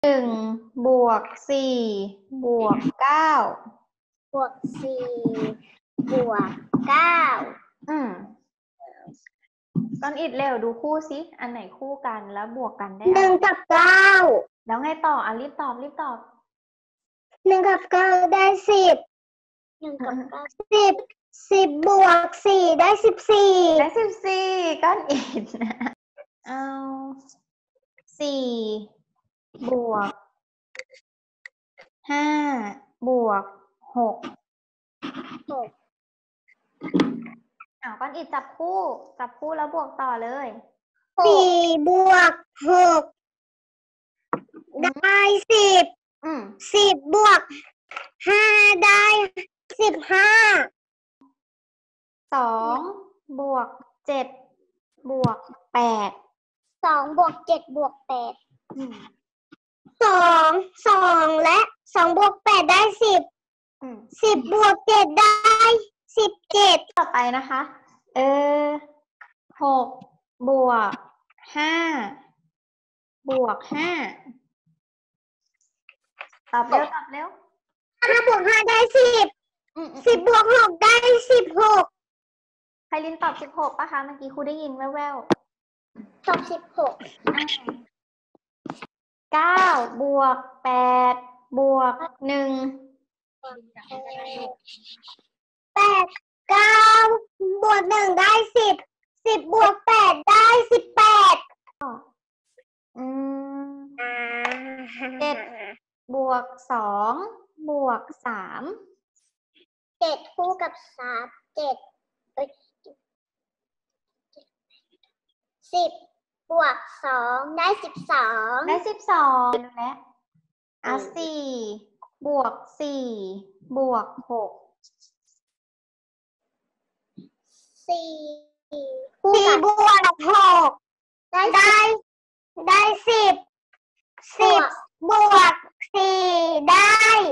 บวกสี่บวกเก้าบวกสี่บวกเก้าก้อนอิฐเร็วดูคู่สิอันไหนคู่กันแล้วบวกกันได้หนึ่งกับเก้าแล้วไงต่อรีบตอบหนึ่งกับเก้าได้สิบหนึ่งกับเก้าสิบบวกสี่ได้14 ก้อนอิฐนะเอาสี่บวกห้าบวกหกก้อนอิฐจับคู่แล้วบวกต่อเลยสี่บวกหกได้สิบบวกห้าได้15 สองบวกเจ็ดบวกแปดสองบวกเจ็ดบวกแปดสองและสองบวกแปดได้สิบบวกเจ็ดได้17 ต่อไปนะคะหกบวกห้าบวกห้าตอบเร็ว 5บวก5ได้10บวก6ได้16 ไพลินตอบ16ป่ะคะเมื่อกี้ครูได้ยินแว่วตอบ16 9บวก8บวก1 8 9บวก1ได้10บวก8ได้18 7บวก2บวก3 7คู่กับ3 7 10บวก2ได้12 และ4บวก4บวก6 4บวก6ได้10บวก4ได้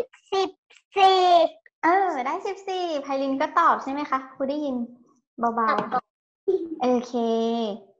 14 ได้14ไพลินก็ตอบใช่ไหมคะครูได้ยินเบาๆโอเค